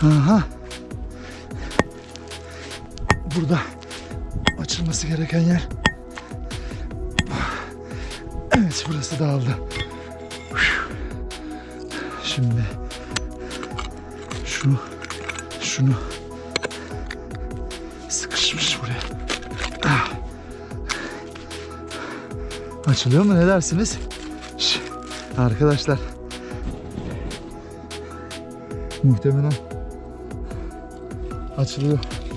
Aha. Burada açılması gereken yer. Evet, burası dağıldı. Şimdi şunu sıkışmış buraya. Açılıyor mu, ne dersiniz? Arkadaşlar, muhtemelen açılıyor.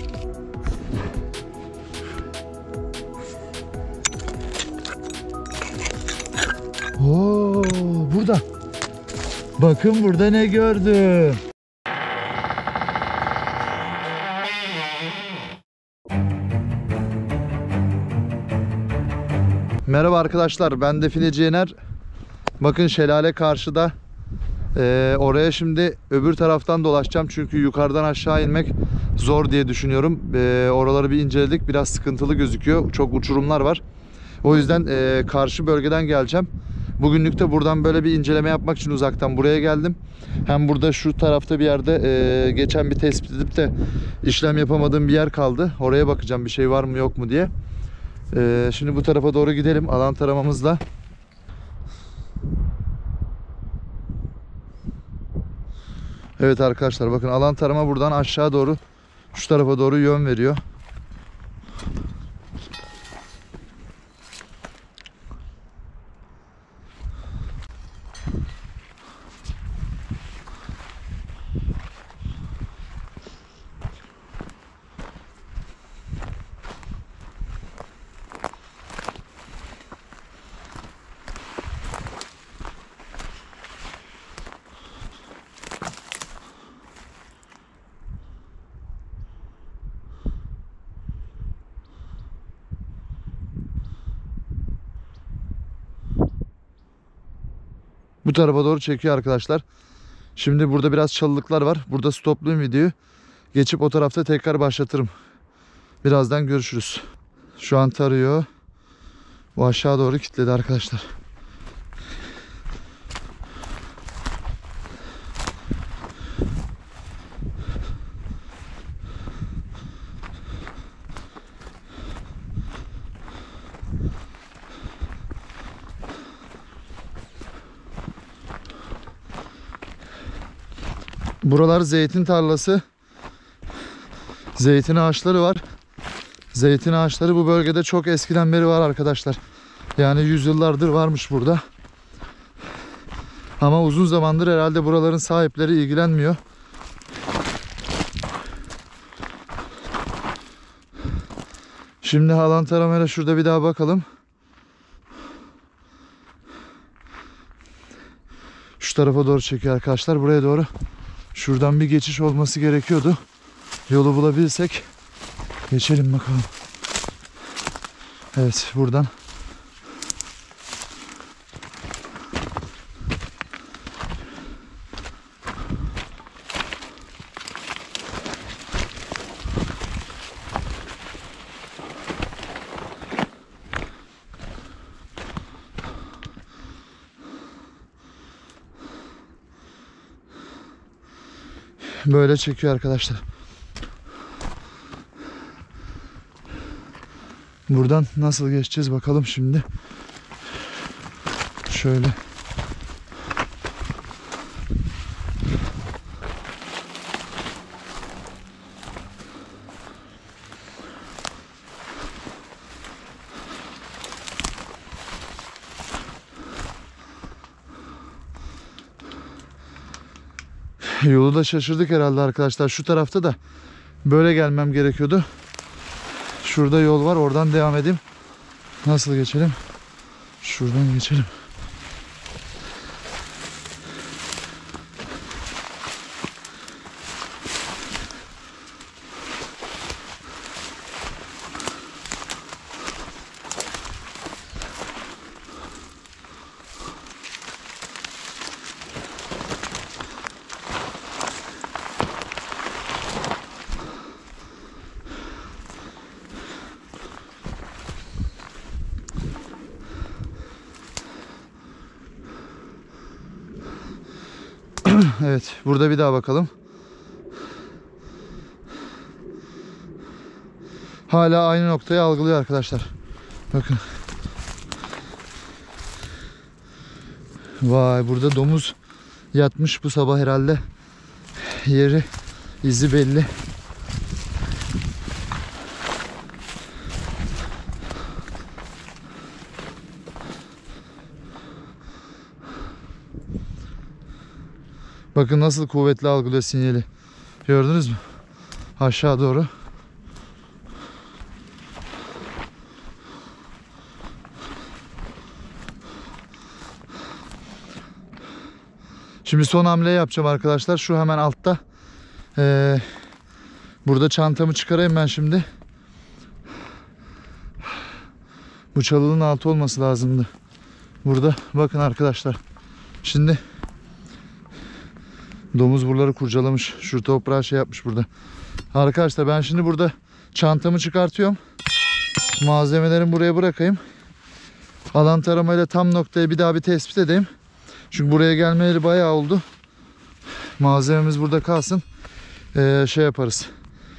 Oo, burada. Bakın burada ne gördüm. Merhaba arkadaşlar, ben Defineci Yener. Bakın şelale karşıda. Oraya şimdi öbür taraftan dolaşacağım çünkü yukarıdan aşağı inmek zor diye düşünüyorum. Oraları bir inceledik, biraz sıkıntılı gözüküyor, çok uçurumlar var. O yüzden karşı bölgeden geleceğim. Bugünlük de buradan böyle bir inceleme yapmak için uzaktan buraya geldim. Hem burada şu tarafta bir yerde geçen bir tespit edip de işlem yapamadığım bir yer kaldı. Oraya bakacağım bir şey var mı yok mu diye. Şimdi bu tarafa doğru gidelim alan taramamızla. Evet arkadaşlar, bakın alan tarama buradan aşağı doğru, şu tarafa doğru yön veriyor. Bu tarafa doğru çekiyor arkadaşlar. Şimdi burada biraz çalılıklar var. Burada stoplayayım videoyu. Geçip o tarafta tekrar başlatırım. Birazdan görüşürüz. Şu an tarıyor. Bu aşağı doğru kilitledi arkadaşlar. Buralar zeytin tarlası. Zeytin ağaçları var. Zeytin ağaçları bu bölgede çok eskiden beri var arkadaşlar. Yani yüzyıllardır varmış burada. Ama uzun zamandır herhalde buraların sahipleri ilgilenmiyor. Şimdi alan taramayla şurada bir daha bakalım. Şu tarafa doğru çekiyor arkadaşlar. Buraya doğru. Şuradan bir geçiş olması gerekiyordu. Yolu bulabilsek geçelim bakalım. Evet, buradan. Böyle çekiyor arkadaşlar. Buradan nasıl geçeceğiz bakalım şimdi. Şöyle. Yolu da şaşırdık herhalde arkadaşlar. Şu tarafta da böyle gelmem gerekiyordu. Şurada yol var. Oradan devam edeyim. Nasıl geçelim? Şuradan geçelim. Evet, burada bir daha bakalım. hala aynı noktayı algılıyor arkadaşlar. Bakın. Vay, burada domuz yatmış bu sabah herhalde. Yeri, izi belli. Bakın nasıl kuvvetli algılıyor sinyali. Gördünüz mü? Aşağı doğru. Şimdi son hamle yapacağım arkadaşlar. Şu hemen altta. Burada çantamı çıkarayım ben şimdi. Bu çalının altı olması lazımdı. Burada bakın arkadaşlar. Şimdi domuz buraları kurcalamış. Şu toprağı şey yapmış burada. Arkadaşlar ben şimdi burada çantamı çıkartıyorum. Malzemelerimi buraya bırakayım. Alan taramayla tam noktayı bir daha bir tespit edeyim. Çünkü buraya gelmeleri bayağı oldu. Malzememiz burada kalsın. Şey yaparız.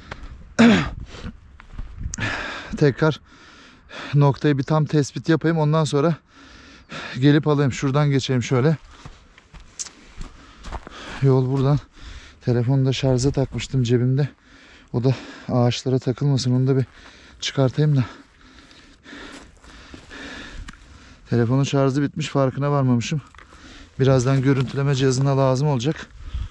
Tekrar noktayı bir tam tespit yapayım. Ondan sonra gelip alayım. Şuradan geçeyim şöyle. Yol buradan. Telefonu da şarja takmıştım cebimde. O da ağaçlara takılmasın. Onu da bir çıkartayım da. Telefonun şarjı bitmiş, farkına varmamışım. Birazdan görüntüleme cihazına lazım olacak.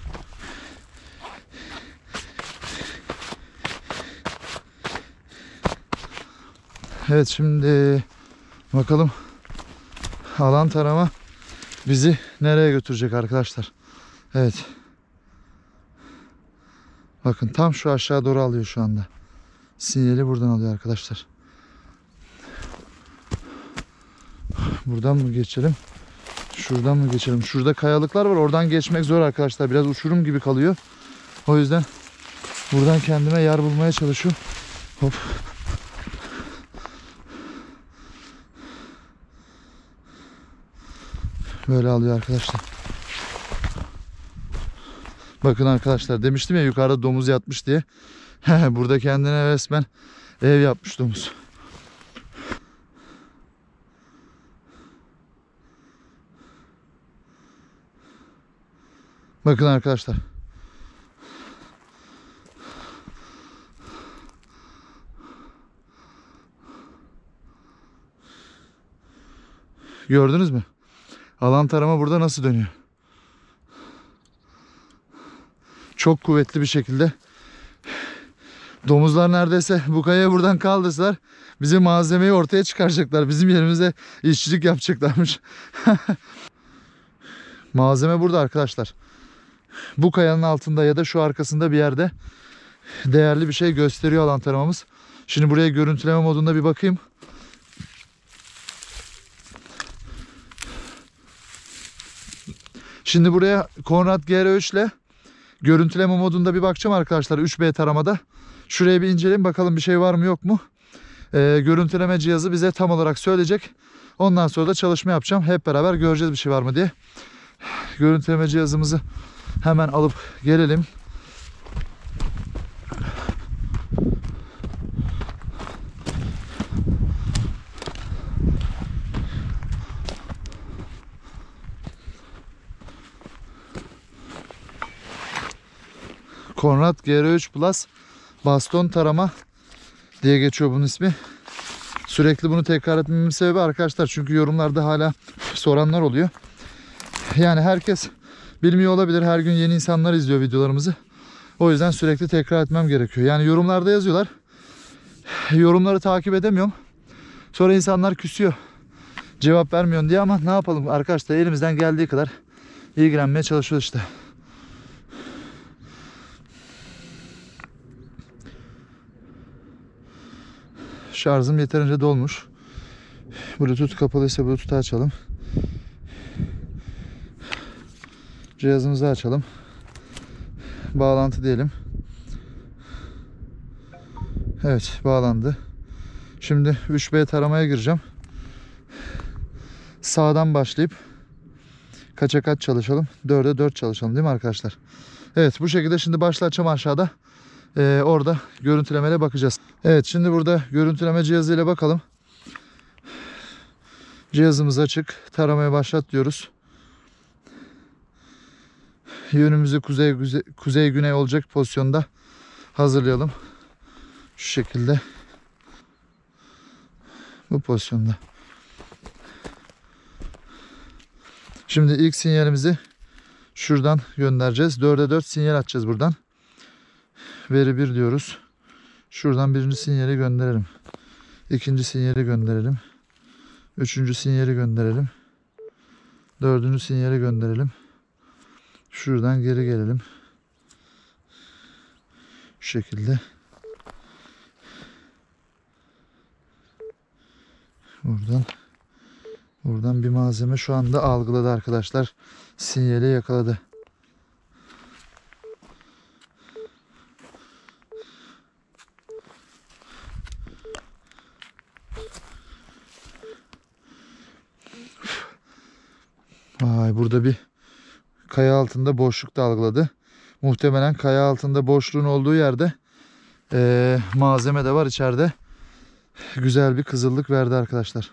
Evet, şimdi bakalım alan tarama bizi nereye götürecek arkadaşlar. Evet. Bakın tam şu aşağı doğru alıyor şu anda. Sinyali buradan alıyor arkadaşlar. Buradan mı geçelim? Şuradan mı geçelim? Şurada kayalıklar var. Oradan geçmek zor arkadaşlar. Biraz uçurum gibi kalıyor. O yüzden buradan kendime yer bulmaya çalışıyorum. Hop. Böyle alıyor arkadaşlar. Bakın arkadaşlar, demiştim ya yukarıda domuz yatmış diye. Burada kendine resmen ev yapmış domuz. Bakın arkadaşlar. Gördünüz mü? Alan tarama burada nasıl dönüyor? Çok kuvvetli bir şekilde. Domuzlar neredeyse bu kayayı buradan kaldırsalar bizim malzemeyi ortaya çıkaracaklar. Bizim yerimize işçilik yapacaklarmış. Malzeme burada arkadaşlar. Bu kayanın altında ya da şu arkasında bir yerde değerli bir şey gösteriyor alan taramamız. Şimdi buraya görüntüleme modunda bir bakayım. Şimdi buraya Konrad GR3 ile görüntüleme modunda bir bakacağım arkadaşlar 3B taramada. Şuraya bir inceleyin bakalım bir şey var mı yok mu. Görüntüleme cihazı bize tam olarak söyleyecek. Ondan sonra da çalışma yapacağım. Hep beraber göreceğiz bir şey var mı diye. Görüntüleme cihazımızı hemen alıp gelelim. Konrad GR3 Plus baston tarama diye geçiyor bunun ismi. Sürekli bunu tekrar etmemin sebebi arkadaşlar, çünkü yorumlarda hala soranlar oluyor. Yani herkes bilmiyor olabilir. Her gün yeni insanlar izliyor videolarımızı. O yüzden sürekli tekrar etmem gerekiyor. Yani yorumlarda yazıyorlar. Yorumları takip edemiyorum. Sonra insanlar küsüyor. Cevap vermiyorsun diye, ama ne yapalım arkadaşlar, elimizden geldiği kadar ilgilenmeye çalışıyoruz işte. Şarjım yeterince dolmuş. Bluetooth kapalıysa Bluetooth'u açalım. Cihazımızı açalım. Bağlantı diyelim. Evet, bağlandı. Şimdi 3B taramaya gireceğim. Sağdan başlayıp kaça kaç çalışalım? 4'e 4 çalışalım değil mi arkadaşlar? Evet, bu şekilde şimdi başlatacağım aşağıda. Orada görüntülemeyle bakacağız. Evet, şimdi burada görüntüleme cihazıyla bakalım. Cihazımız açık. Taramaya başlat diyoruz. Yönümüzü kuzey güney olacak pozisyonda hazırlayalım. Şu şekilde. Bu pozisyonda. Şimdi ilk sinyalimizi şuradan göndereceğiz. 4'e 4 sinyal atacağız buradan. Veri 1 diyoruz. Şuradan birinci sinyali gönderelim. İkinci sinyali gönderelim. Üçüncü sinyali gönderelim. Dördüncü sinyali gönderelim. Şuradan geri gelelim. Şu şekilde. Buradan bir malzeme şu anda algıladı arkadaşlar. Sinyali yakaladı. Vay, burada bir kaya altında boşluk da algıladı. Muhtemelen kaya altında boşluğun olduğu yerde malzeme de var içeride. Güzel bir kızıllık verdi arkadaşlar.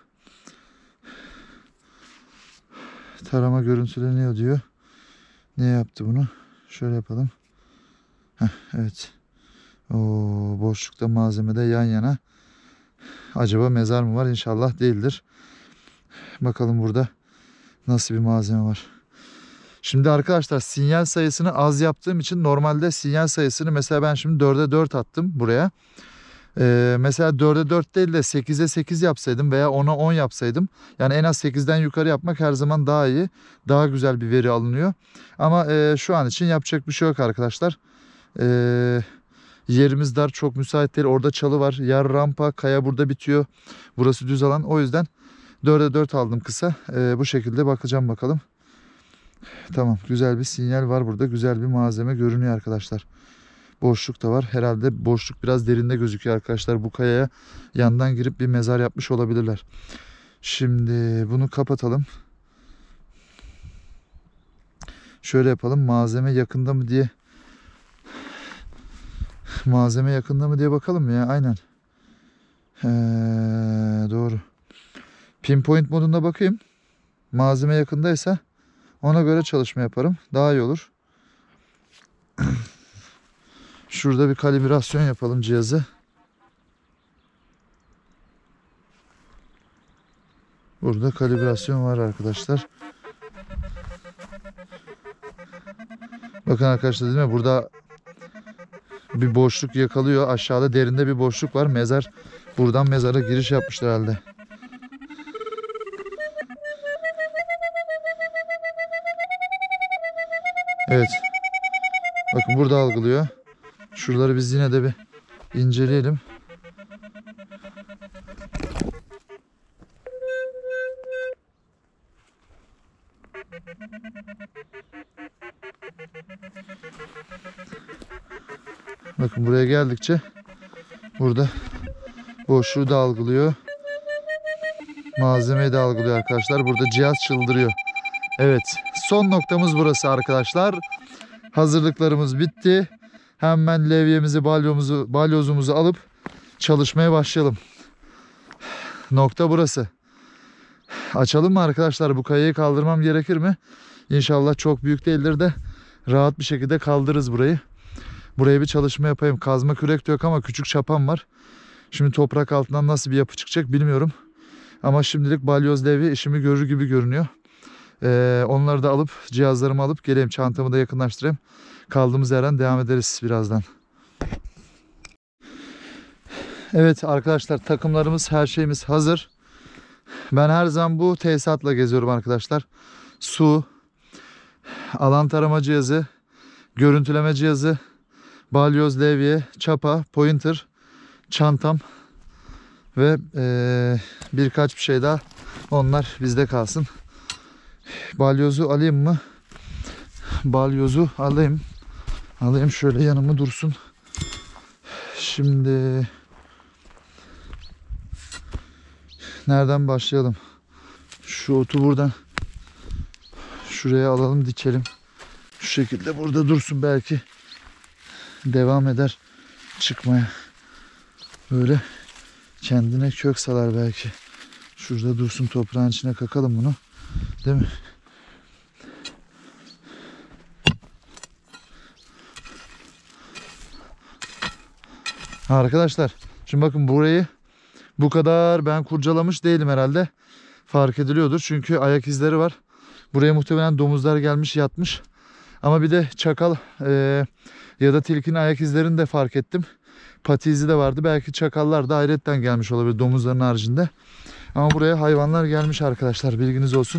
Tarama görüntüleniyor diyor. Niye yaptı bunu? Şöyle yapalım. Evet. Boşlukta malzemede yan yana. Acaba mezar mı var? İnşallah değildir. Bakalım burada nasıl bir malzeme var. Şimdi arkadaşlar, sinyal sayısını az yaptığım için normalde sinyal sayısını mesela ben şimdi 4'e 4 attım buraya. Mesela 4'e 4 değil de 8'e 8 yapsaydım veya 10'a 10 yapsaydım. Yani en az 8'den yukarı yapmak her zaman daha iyi. Daha güzel bir veri alınıyor. Ama şu an için yapacak bir şey yok arkadaşlar. Yerimiz dar, çok müsait değil. Orada çalı var. Yer rampa, kaya burada bitiyor. Burası düz alan. O yüzden 4'e 4 aldım kısa. Bu şekilde bakacağım bakalım. Tamam, güzel bir sinyal var burada. Güzel bir malzeme görünüyor arkadaşlar. Boşluk da var. Herhalde boşluk biraz derinde gözüküyor arkadaşlar. Bu kayaya yandan girip bir mezar yapmış olabilirler. Şimdi bunu kapatalım. Şöyle yapalım. Malzeme yakında mı diye. Malzeme yakında mı diye bakalım ya. Aynen. Doğru. Pinpoint modunda bakayım. Malzeme yakındaysa ona göre çalışma yaparım. Daha iyi olur. Şurada bir kalibrasyon yapalım cihazı. Burada kalibrasyon var arkadaşlar. Bakın arkadaşlar, değil mi? Burada bir boşluk yakalıyor. Aşağıda derinde bir boşluk var. Mezar. Buradan mezara giriş yapmışlar herhalde. Evet. Bakın burada algılıyor. Şuraları biz yine de bir inceleyelim. Bakın buraya geldikçe burada boşluğu da algılıyor. Malzemeyi de algılıyor arkadaşlar. Burada cihaz çıldırıyor. Evet. Son noktamız burası arkadaşlar. Hazırlıklarımız bitti. Hemen levyemizi, balyozumuzu alıp çalışmaya başlayalım. Nokta burası. Açalım mı arkadaşlar? Bu kayayı kaldırmam gerekir mi? İnşallah çok büyük değildir de rahat bir şekilde kaldırırız burayı. Buraya bir çalışma yapayım. Kazma kürek de yok ama küçük çapam var. Şimdi toprak altından nasıl bir yapı çıkacak bilmiyorum. Ama şimdilik balyoz levye işimi görür gibi görünüyor. Onları da alıp, cihazlarımı alıp geleyim. Çantamı da yakınlaştırayım. Kaldığımız yerden devam ederiz birazdan. Evet arkadaşlar, takımlarımız, her şeyimiz hazır. Ben her zaman bu tesisatla geziyorum arkadaşlar. Su, alan tarama cihazı, görüntüleme cihazı, balyoz levye, çapa, pointer, çantam ve birkaç bir şey daha. Onlar bizde kalsın. Balyozu alayım mı? Balyozu alayım. Alayım, şöyle yanıma dursun. Şimdi nereden başlayalım? Şu otu buradan şuraya alalım, dikelim. Şu şekilde burada dursun, belki devam eder. çıkmaya. Böyle kendine kök salar belki. Şurada dursun, toprağın içine kakalım bunu. Değil mi? Arkadaşlar şimdi bakın, burayı bu kadar ben kurcalamış değilim herhalde. Fark ediliyordur çünkü ayak izleri var. Buraya muhtemelen domuzlar gelmiş, yatmış. Ama bir de çakal ya da tilkinin ayak izlerini de fark ettim. Pati izi de vardı. Belki çakallar da hayretten gelmiş olabilir domuzların haricinde. Ama buraya hayvanlar gelmiş arkadaşlar. Bilginiz olsun.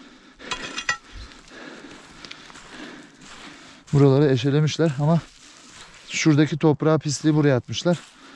Buraları eşelemişler ama şuradaki toprağı, pisliği buraya atmışlar.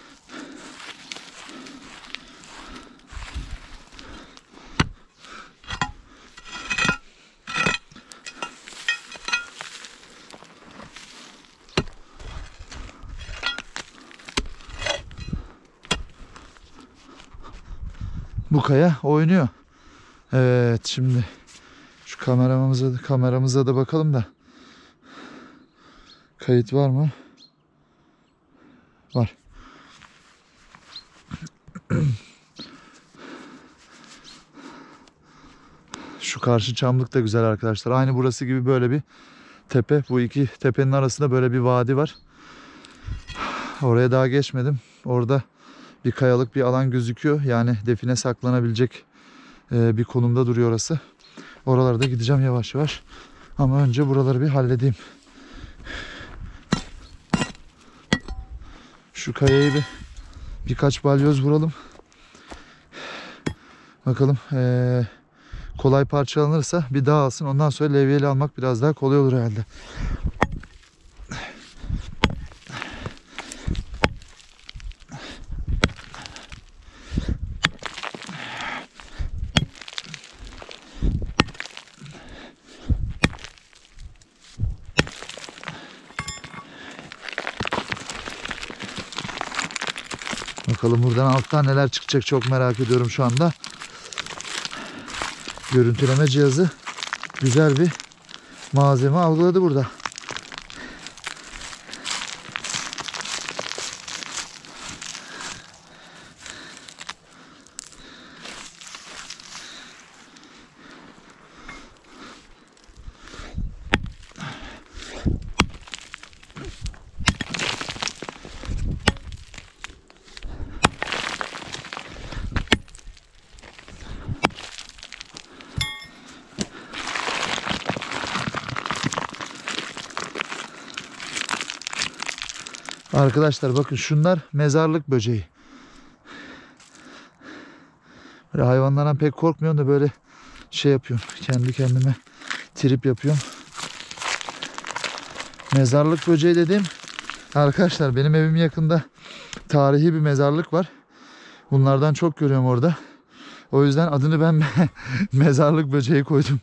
Bu kaya oynuyor. Evet, şimdi şu kameramıza da bakalım da. Kayıt var mı? Var. Şu karşı çamlık da güzel arkadaşlar. Aynı burası gibi böyle bir tepe. Bu iki tepenin arasında böyle bir vadi var. Oraya daha geçmedim. Orada bir kayalık bir alan gözüküyor. Yani define saklanabilecek bir konumda duruyor orası. Oralara da gideceğim yavaş yavaş. Ama önce buraları bir halledeyim. Şu kayayı birkaç balyoz vuralım. Bakalım kolay parçalanırsa bir daha alsın. Ondan sonra levyeyle almak biraz daha kolay olur herhalde. Bakalım buradan alttan neler çıkacak, çok merak ediyorum şu anda. Görüntüleme cihazı güzel bir malzeme algıladı burada. Arkadaşlar bakın, şunlar mezarlık böceği. Böyle hayvanlardan pek korkmuyorum da böyle şey yapıyorum. Kendi kendime trip yapıyorum. Mezarlık böceği dediğim, arkadaşlar benim evimin yakında tarihi bir mezarlık var. Bunlardan çok görüyorum orada. O yüzden adını ben mezarlık böceği koydum.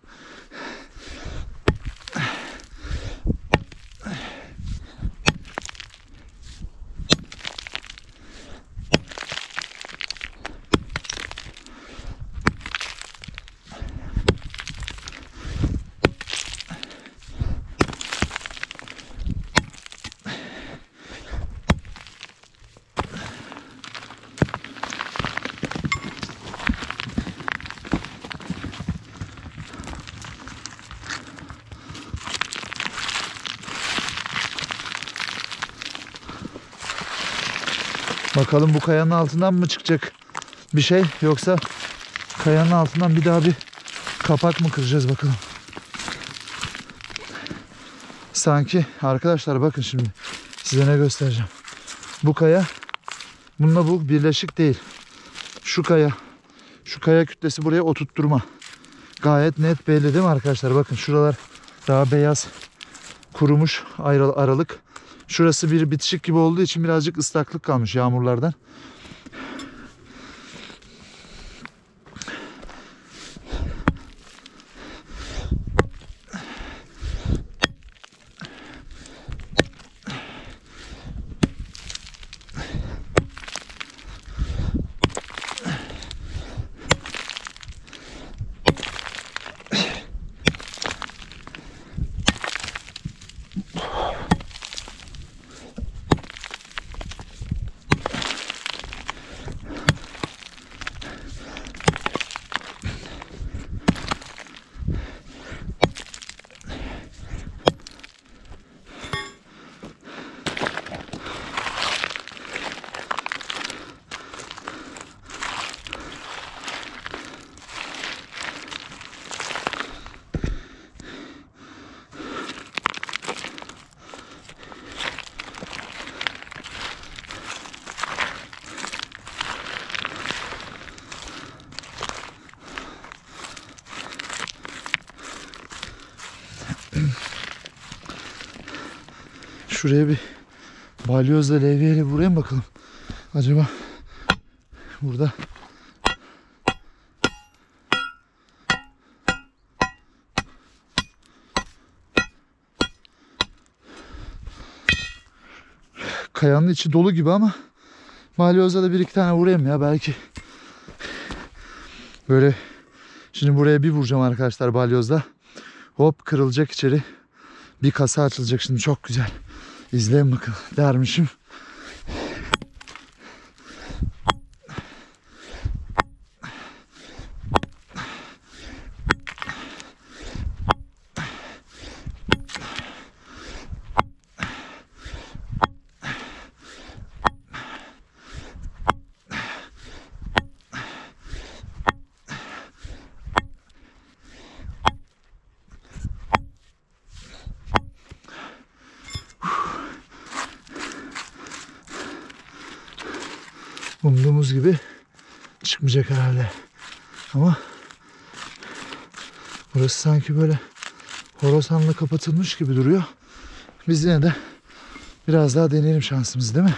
Bakalım bu kayanın altından mı çıkacak bir şey, yoksa kayanın altından bir daha bir kapak mı kıracağız bakalım. Sanki arkadaşlar bakın, şimdi size ne göstereceğim. Bu kaya bununla bu birleşik değil. Şu kaya kütlesi buraya oturtturma. Gayet net belli değil mi arkadaşlar? Bakın şuralar daha beyaz, kurumuş aralık. Şurası bir bitişik gibi olduğu için birazcık ıslaklık kalmış yağmurlardan. Şuraya bir balyozla levyeyle vurayım bakalım. Acaba burada kayanın içi dolu gibi ama balyozla da bir iki tane vurayım ya belki. Böyle şimdi buraya bir vuracağım arkadaşlar balyozla. Hop kırılacak içeri. Bir kasa açılacak şimdi, çok güzel. İzleyin bakalım dermişim. Umduğumuz gibi çıkmayacak herhalde. Ama burası sanki böyle horasanla kapatılmış gibi duruyor. Biz yine de biraz daha deneyelim şansımızı, değil mi?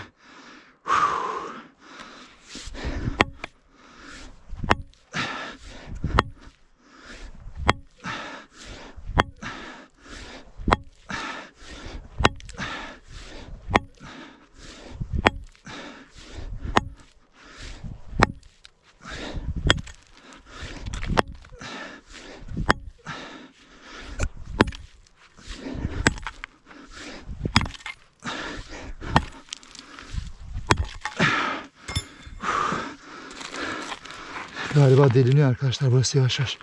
Galiba deliniyor arkadaşlar burası yavaş yavaş.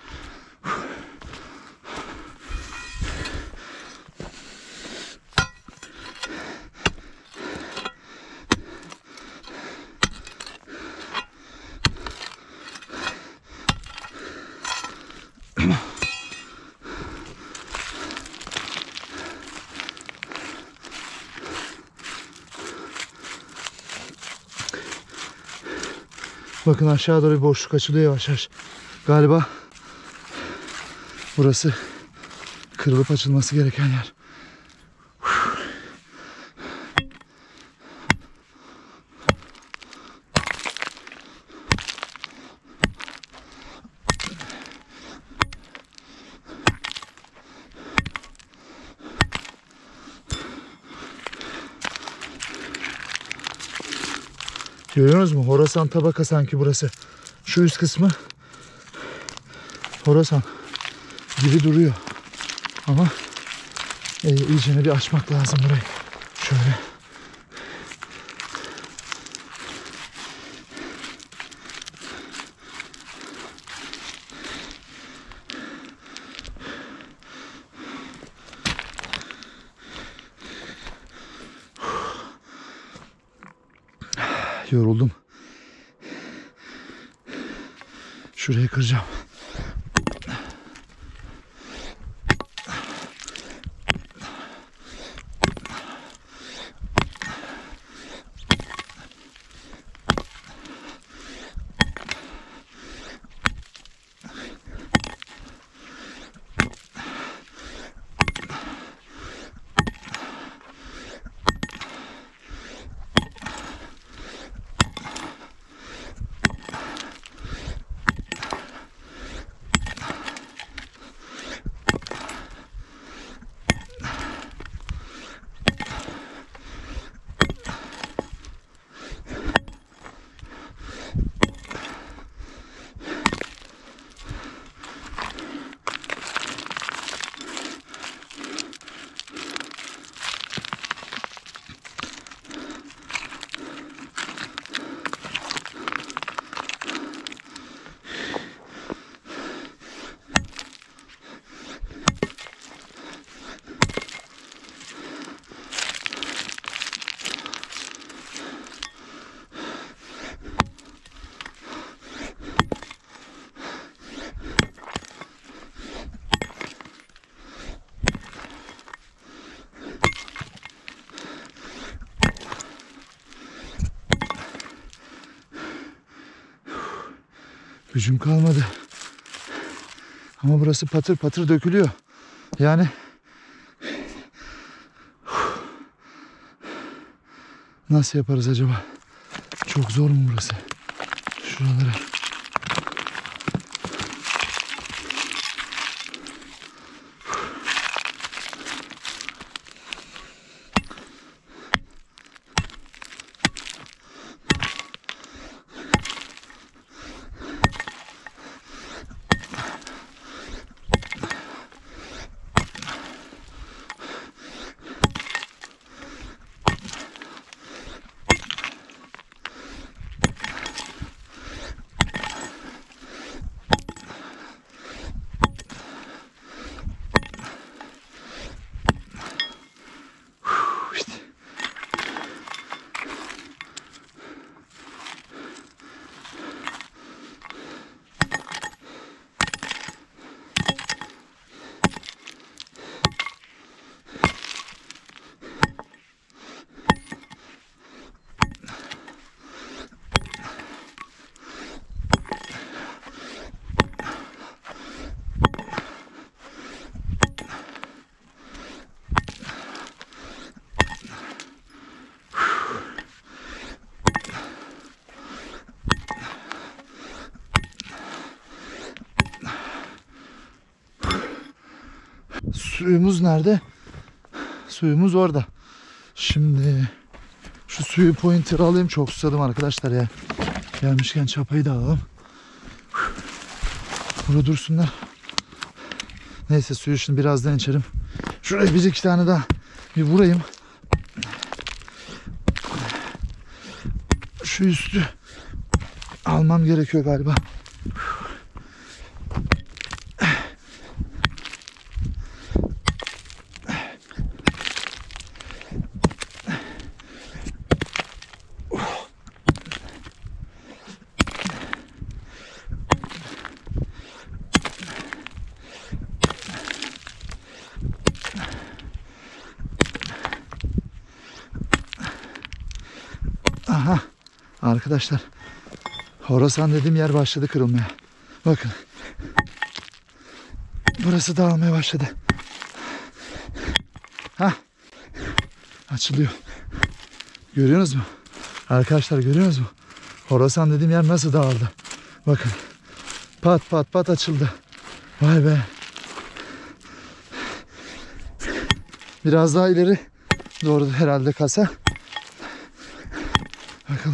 Bakın aşağı doğru bir boşluk açılıyor yavaş yavaş. Galiba burası kırılıp açılması gereken yer. Görüyorsunuz mu? Horasan tabaka sanki burası. Şu üst kısmı Horasan gibi duruyor. Ama iyicene bir açmak lazım burayı. Şöyle. Yoruldum. Şurayı kıracağım. Gücüm kalmadı. Ama burası patır patır dökülüyor. Yani Nasıl yaparız acaba? Çok zor mu burası? Şuralara. Suyumuz nerede? Suyumuz orada. Şimdi şu suyu pointer'ı alayım. Çok susadım arkadaşlar ya. Gelmişken çapayı da alalım. Burada dursunlar. Neyse suyu şimdi birazdan içerim. Şuraya bir iki tane daha bir vurayım. Şu üstü almam gerekiyor galiba. Aha arkadaşlar, Horasan dediğim yer başladı kırılmaya. Bakın, burası dağılmaya başladı. Ha, açılıyor. Görüyorsunuz mu? Arkadaşlar görüyorsunuz mu? Horasan dediğim yer nasıl dağıldı? Bakın, pat pat pat açıldı. Vay be. Biraz daha ileri doğru herhalde kasa. Bakalım.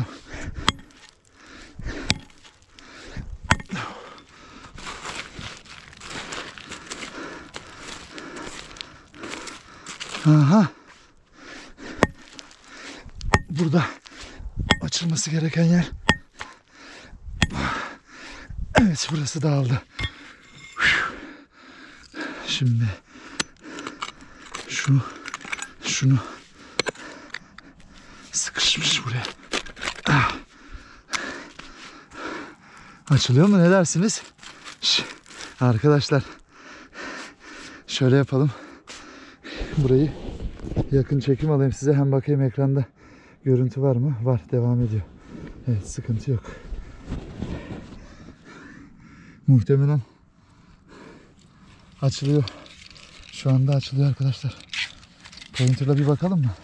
Aha. Burada açılması gereken yer. Evet, burası dağıldı. Şimdi şunu sıkışmış buraya. Açılıyor mu, ne dersiniz? Arkadaşlar şöyle yapalım. Burayı yakın çekim alayım size, hem bakayım ekranda görüntü var mı? Var, devam ediyor. Evet, sıkıntı yok. Muhtemelen açılıyor. Şu anda açılıyor arkadaşlar. Pointer'la bir bakalım mı?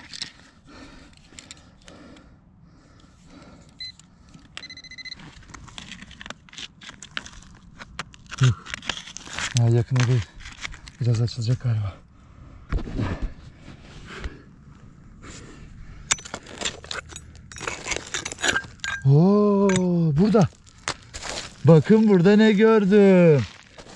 Yok. Ya yakına değil. Biraz açılacak galiba. Oo, burada. Bakın burada ne gördüm.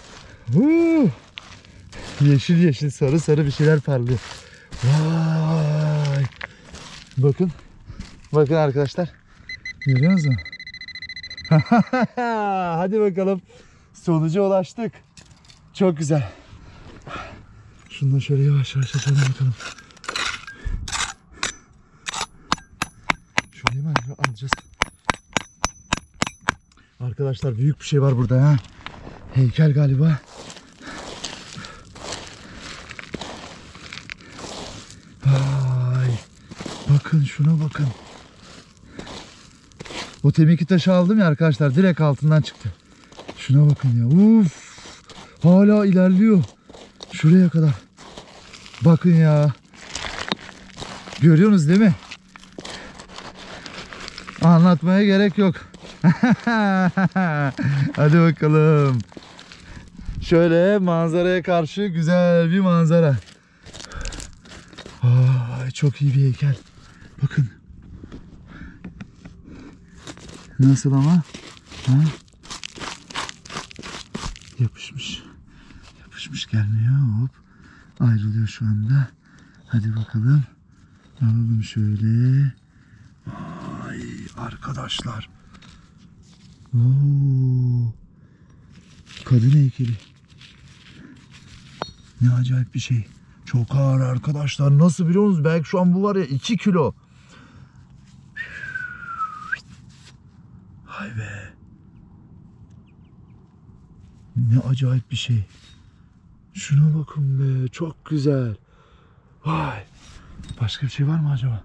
Yeşil yeşil, sarı sarı bir şeyler parlıyor. Vay. Bakın. Bakın arkadaşlar. Görüyor musunuz? Hadi bakalım. Sonuca ulaştık. Çok güzel. Şunu da şöyle yavaş yavaş açalım bakalım. Şöyle mi alacağız? Arkadaşlar büyük bir şey var burada ha. Heykel galiba. Vay. Bakın şuna bakın. O temiki taşı aldım ya arkadaşlar, direkt altından çıktı. Şuna bakın ya. Uf. Hala ilerliyor. Şuraya kadar. Bakın ya. Görüyorsunuz değil mi? Anlatmaya gerek yok. Hadi bakalım. Şöyle manzaraya karşı güzel bir manzara. Ay, çok iyi bir heykel. Bakın. Nasıl ama? Ha? Yapışmış. Yapışmış, gelmiyor. Hop. Ayrılıyor şu anda. Hadi bakalım. Alalım şöyle. Ay arkadaşlar. Oo. Kadın heykeli. Ne acayip bir şey. Çok ağır arkadaşlar. Nasıl biliyor musunuz? Belki şu an bu var ya 2 kilo. Hay be. Ne acayip bir şey. Şuna bakın be. Çok güzel. Vay. Başka bir şey var mı acaba?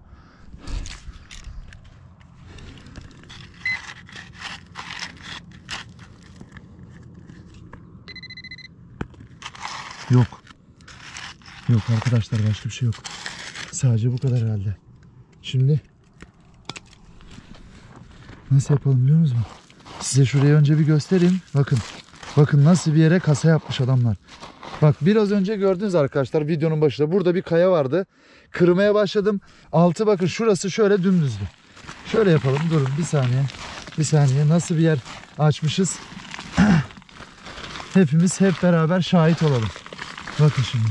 Yok. Yok arkadaşlar, başka bir şey yok. Sadece bu kadar herhalde. Şimdi nasıl yapalım biliyor musunuz? Size şurayı önce bir göstereyim. Bakın. Bakın nasıl bir yere kasa yapmış adamlar. Bak biraz önce gördünüz arkadaşlar videonun başında. Burada bir kaya vardı. Kırmaya başladım. Altı bakın şurası şöyle dümdüzdü. Şöyle yapalım. Durun bir saniye. Bir saniye. Nasıl bir yer açmışız? Hepimiz hep beraber şahit olalım. Bakın şimdi.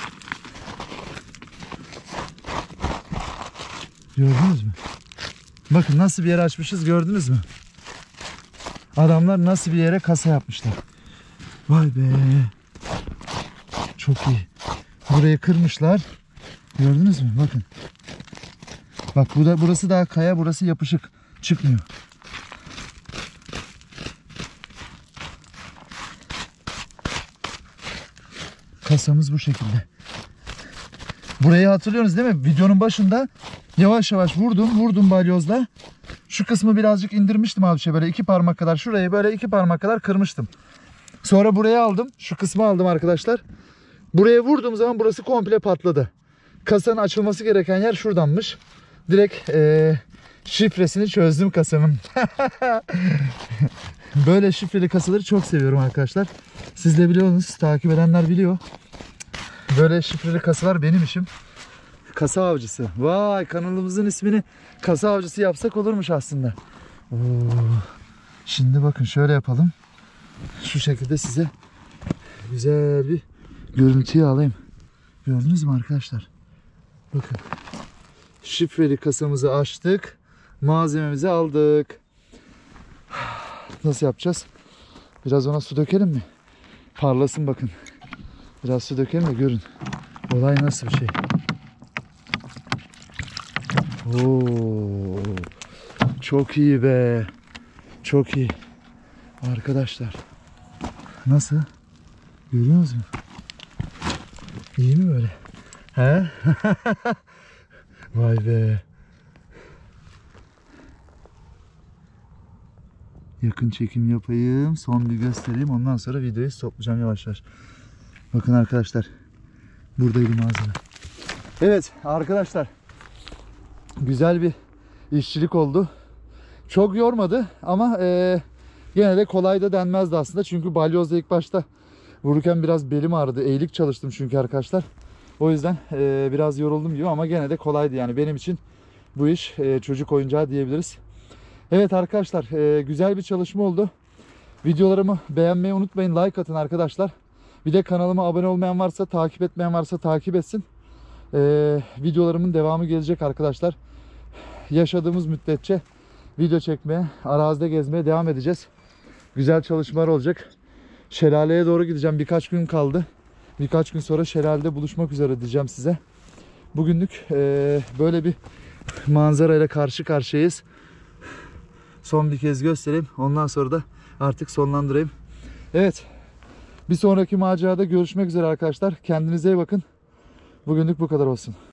Gördünüz mü? Bakın nasıl bir yer açmışız, gördünüz mü? Adamlar nasıl bir yere kasa yapmışlar. Vay be. Çok iyi. Burayı kırmışlar. Gördünüz mü? Bakın. Bak burası daha kaya, burası yapışık. Çıkmıyor. Kasamız bu şekilde. Burayı hatırlıyorsunuz değil mi? Videonun başında yavaş yavaş vurdum balyozla. Şu kısmı birazcık indirmiştim abi, böyle 2 parmak kadar, şurayı böyle 2 parmak kadar kırmıştım. Sonra buraya aldım. Şu kısmı aldım arkadaşlar. Buraya vurduğum zaman burası komple patladı. Kasanın açılması gereken yer şuradanmış. Direkt şifresini çözdüm kasanın. Böyle şifreli kasaları çok seviyorum arkadaşlar. Siz de biliyorsunuz, takip edenler biliyor. Böyle şifreli kasalar benim işim. Kasa avcısı. Vay, kanalımızın ismini kasa avcısı yapsak olurmuş aslında. Oo. Şimdi bakın şöyle yapalım. Şu şekilde size güzel bir görüntüyü alayım. Gördünüz mü arkadaşlar? Bakın. Şifreli kasamızı açtık. Malzememizi aldık. Nasıl yapacağız? Biraz ona su dökelim mi? Parlasın bakın. Biraz su dökelim de görün. Olay nasıl bir şey. Oo, çok iyi be. Çok iyi. Arkadaşlar. Nasıl? Görüyor musunuz? İyi mi böyle? He? Vay be. Yakın çekim yapayım. Son bir göstereyim. Ondan sonra videoyu stoplayacağım yavaş yavaş. Bakın arkadaşlar. Buradaydı malzeme. Evet arkadaşlar. Güzel bir işçilik oldu. Çok yormadı ama gene de kolay da denmezdi aslında. Çünkü balyozla ilk başta vururken biraz belim ağrıdı. Eğilik çalıştım çünkü arkadaşlar. O yüzden biraz yoruldum gibi ama gene de kolaydı. Yani benim için bu iş çocuk oyuncağı diyebiliriz. Evet arkadaşlar, güzel bir çalışma oldu. Videolarımı beğenmeyi unutmayın. Like atın arkadaşlar. Bir de kanalıma abone olmayan varsa, takip etmeyen varsa takip etsin. Videolarımın devamı gelecek arkadaşlar. Yaşadığımız müddetçe video çekmeye, arazide gezmeye devam edeceğiz. Güzel çalışmalar olacak. Şelaleye doğru gideceğim. Birkaç gün kaldı. Birkaç gün sonra şelalede buluşmak üzere diyeceğim size. Bugünlük böyle bir manzarayla karşı karşıyayız. Son bir kez göstereyim. Ondan sonra da artık sonlandırayım. Evet. Bir sonraki macerada görüşmek üzere arkadaşlar. Kendinize iyi bakın. Bugünlük bu kadar olsun.